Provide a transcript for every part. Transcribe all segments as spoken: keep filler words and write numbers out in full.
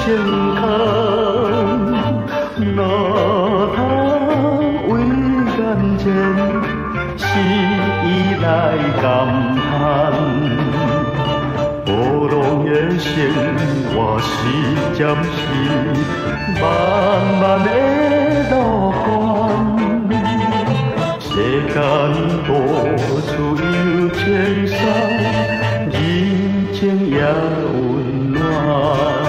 成空，哪通为眼前是伊来感叹？波浪的生活是暂时，漫漫的路关。世间多处有千山，人情也温暖。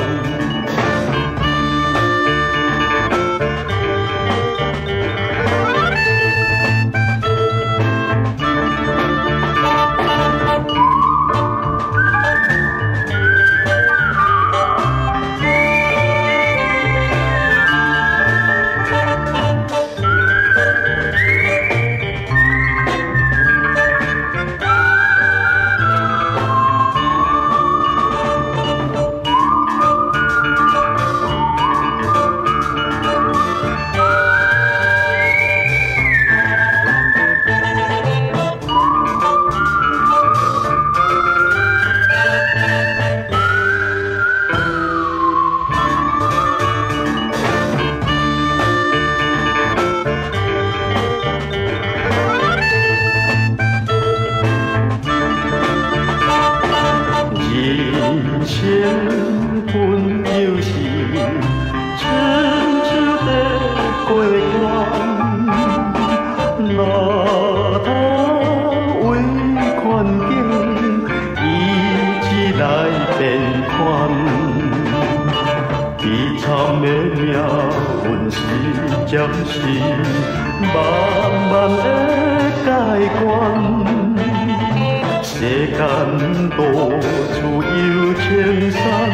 人生本就是春秋的过关，哪通为环境以致来变幻？悲惨的命运是暂时，慢慢的解决。世间多处有青山。